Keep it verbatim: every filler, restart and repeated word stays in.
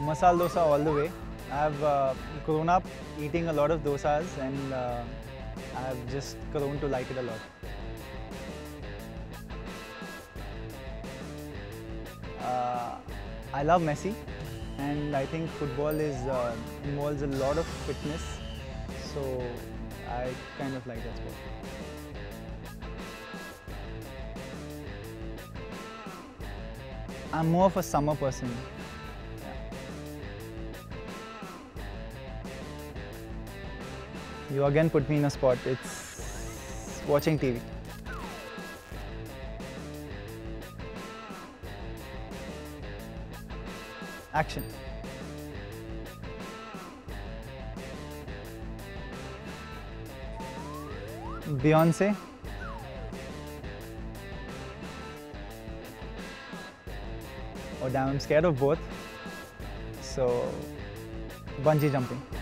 Masala dosa all the way. I've uh, grown up eating a lot of dosas and uh, I've just grown to like it a lot. Uh, I love Messi, and I think football is uh, involves a lot of fitness, so I kind of like that sport. I'm more of a summer person. Yeah. You again put me in a spot. It's watching T V. Action. Beyonce. Oh damn, I'm scared of both. So, bungee jumping.